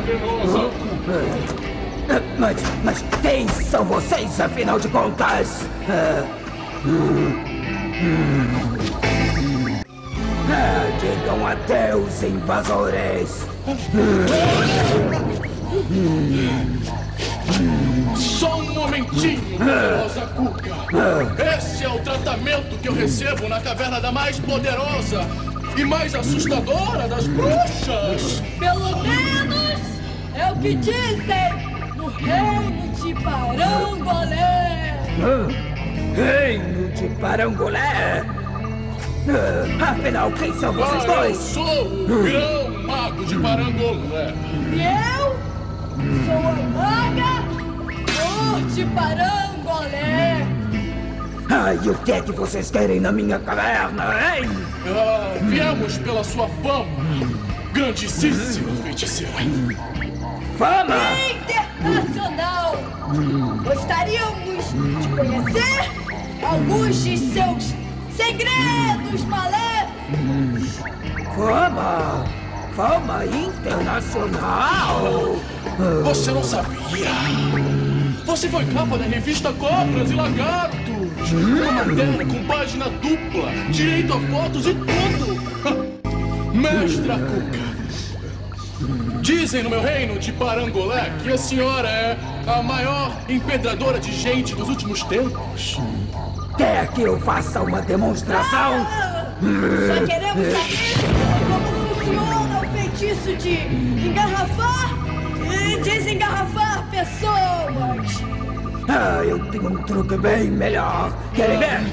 venenosa, Cuca. Mas quem são vocês, afinal de contas? Digam adeus, invasores. Só um momentinho, poderosa Cuca. Esse é o tratamento que eu recebo na caverna da mais poderosa e mais assustadora das bruxas. Pelo menos é o que dizem no reino de Parangolé. Reino de Parangolé? Afinal, quem são vocês Eu dois? sou o grão-mago de Parangolé. E eu sou a maga Flor de Parangolé. E o que é que vocês querem na minha caverna, hein? Viemos pela sua fama, grandíssima feiticeira. Fama? Internacional. Gostaríamos de conhecer alguns de seus segredos maléficos. Fama? Fama internacional? Você não sabia? Você foi capa da revista Cobras e Lagartos. Uma matéria com página dupla, direito a fotos e tudo. Mestra Cuca, dizem no meu reino de Parangolé que a senhora é a maior empedradora de gente dos últimos tempos. Quer que eu faça uma demonstração? Só queremos saber como funciona o feitiço de engarrafar e desengarrafar pessoas. Eu tenho um truque bem melhor. Querem ver?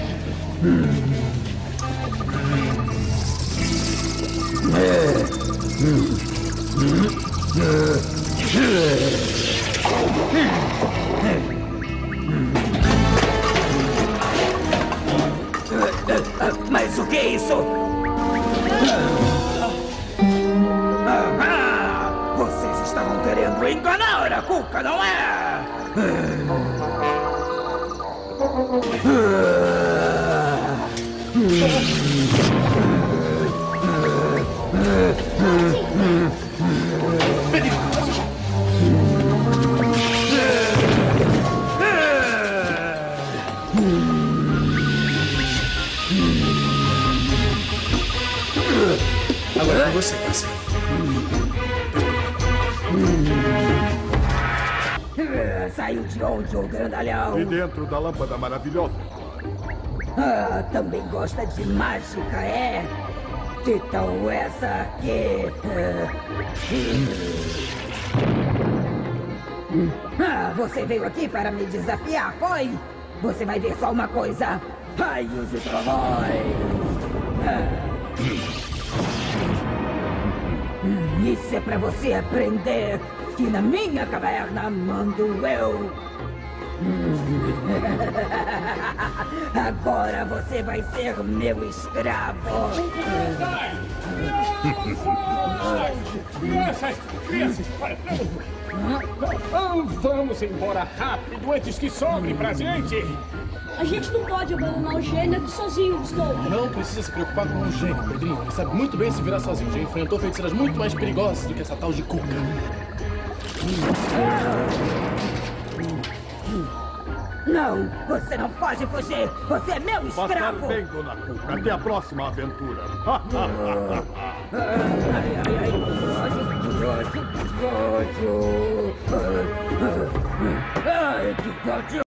Mas o que é isso? Vocês estavam querendo enganar a Cuca, não é? Agora é com você, parceiro. Saiu de onde, ô grandalhão? E dentro da lâmpada maravilhosa. Também gosta de mágica, é? Então essa aqui... você veio aqui para me desafiar, foi? Você vai ver só uma coisa. Raios e trovões. Isso é pra você aprender que na minha caverna mando eu. Agora você vai ser meu escravo. Crianças, vamos embora rápido antes que sobre pra gente. A gente não pode abandonar o gênero sozinho, Snow. Não precisa se preocupar com o gênio, Pedrinho. Ele sabe muito bem se virar sozinho. Já enfrentou feiticeiras muito mais perigosas do que essa tal de Cuca. Não, você não pode fugir. Você é meu Passar escravo. bem, dona Cuca. Até a próxima aventura. Que ódio.